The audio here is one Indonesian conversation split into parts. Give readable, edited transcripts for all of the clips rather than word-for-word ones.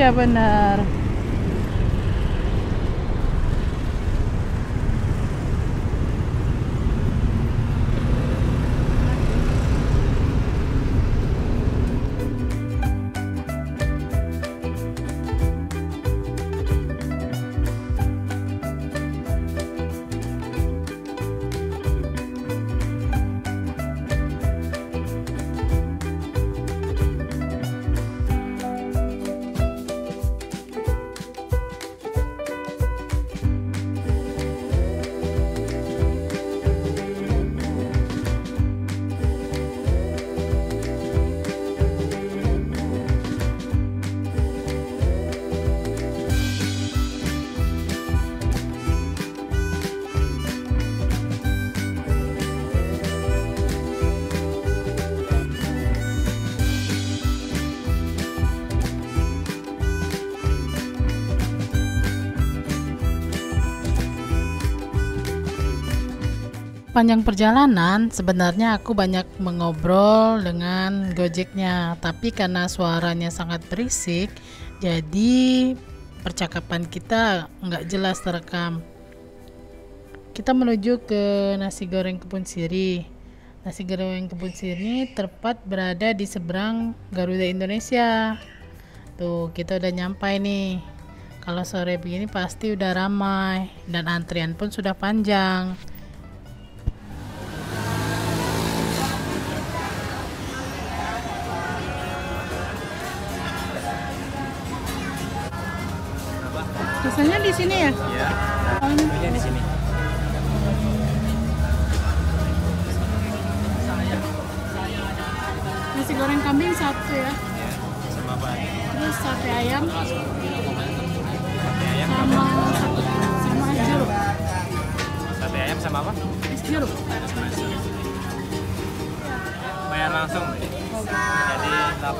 Iya benar. Panjang perjalanan, sebenarnya aku banyak mengobrol dengan Gojeknya, tapi karena suaranya sangat berisik, jadi percakapan kita nggak jelas terekam. Kita menuju ke nasi goreng Kebun Sirih. Nasi goreng Kebun Sirih tepat berada di seberang Garuda Indonesia. Tuh, kita udah nyampai nih. Kalau sore begini pasti udah ramai dan antrian pun sudah panjang. Biasanya di sini ya? Iya. Nah, di sini. Nasi goreng kambing satu ya. Iya. Sama apa? Terus sate ayam. Sate ayam Sama es jeruk. Sate ayam sama apa? Es jeruk. Bayar langsung. Jadi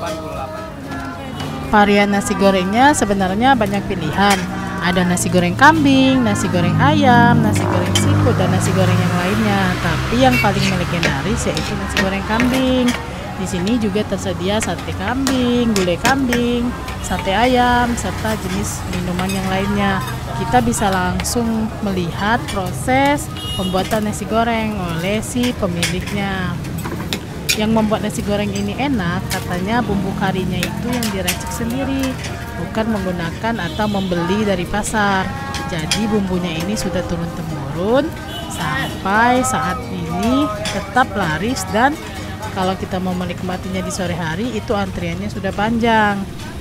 88. Varian nasi gorengnya sebenarnya banyak pilihan. Ada nasi goreng kambing, nasi goreng ayam, nasi goreng seafood, dan nasi goreng yang lainnya. Tapi yang paling legendaris yaitu nasi goreng kambing. Di sini juga tersedia sate kambing, gulai kambing, sate ayam, serta jenis minuman yang lainnya. Kita bisa langsung melihat proses pembuatan nasi goreng oleh si pemiliknya. Yang membuat nasi goreng ini enak, katanya bumbu karinya itu yang diracik sendiri, bukan menggunakan atau membeli dari pasar. Jadi bumbunya ini sudah turun-temurun sampai saat ini tetap laris, dan kalau kita mau menikmatinya di sore hari itu antriannya sudah panjang.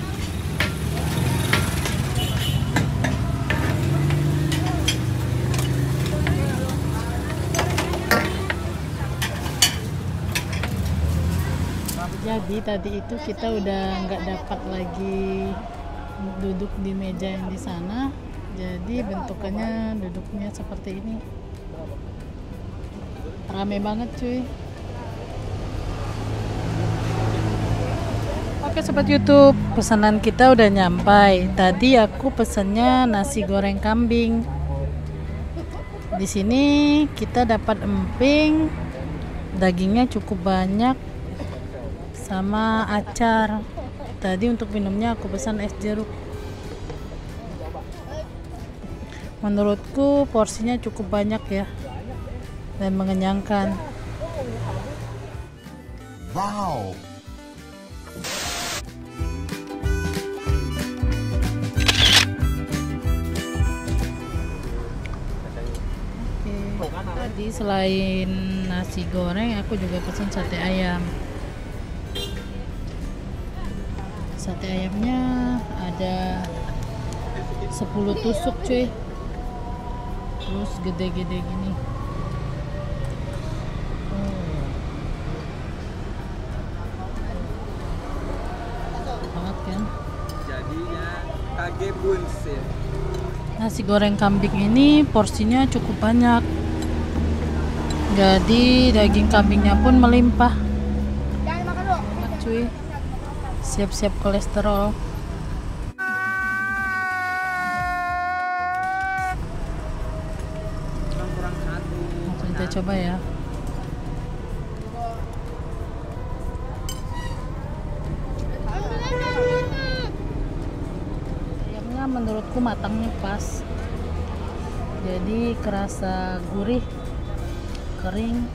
Jadi tadi itu kita udah nggak dapat lagi duduk di meja yang di sana. Jadi bentukannya duduknya seperti ini. Rame banget cuy. Oke sobat YouTube, pesanan kita udah nyampai. Tadi aku pesannya nasi goreng kambing. Di sini kita dapat emping, dagingnya cukup banyak, sama acar. Tadi untuk minumnya aku pesan es jeruk. Menurutku porsinya cukup banyak ya, dan mengenyangkan. Wow. Tadi selain nasi goreng aku juga pesan sate ayam. Sate ayamnya ada 10 tusuk cuy, terus gede-gede gini. Banget kan? Jadinya kage buns ya. Nasi goreng kambing ini porsinya cukup banyak, jadi daging kambingnya pun melimpah. Enak cuy, siap-siap kolesterol. Langsung kita coba ya. matangnya pas, jadi kerasa gurih, kering.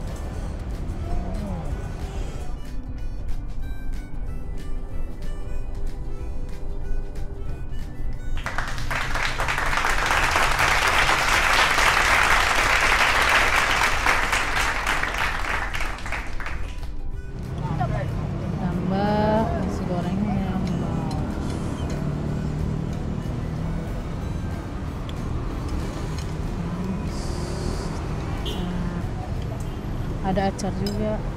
Tambah nasi gorengnya. Ada acar juga.